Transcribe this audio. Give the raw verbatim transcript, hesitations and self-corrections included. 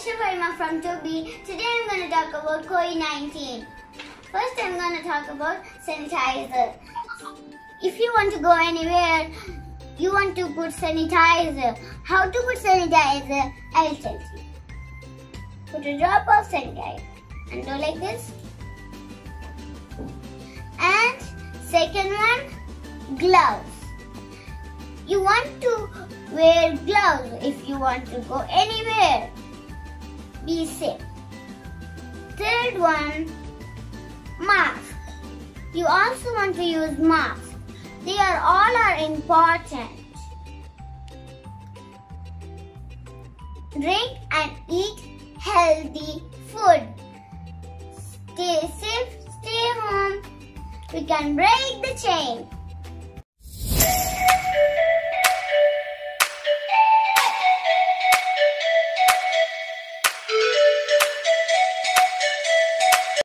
Mister Fahima from two B. Today I'm going to talk about COVID nineteen. First I'm going to talk about sanitizer. If you want to go anywhere, you want to put sanitizer. How to put sanitizer? I'll tell you. Put a drop of sanitizer and do like this. And second one, gloves. You want to wear gloves if you want to go anywhere. Be safe. Third one, mask. You also want to use mask. They are all are important. Drink and eat healthy food. Stay safe, stay home. We can break the chain.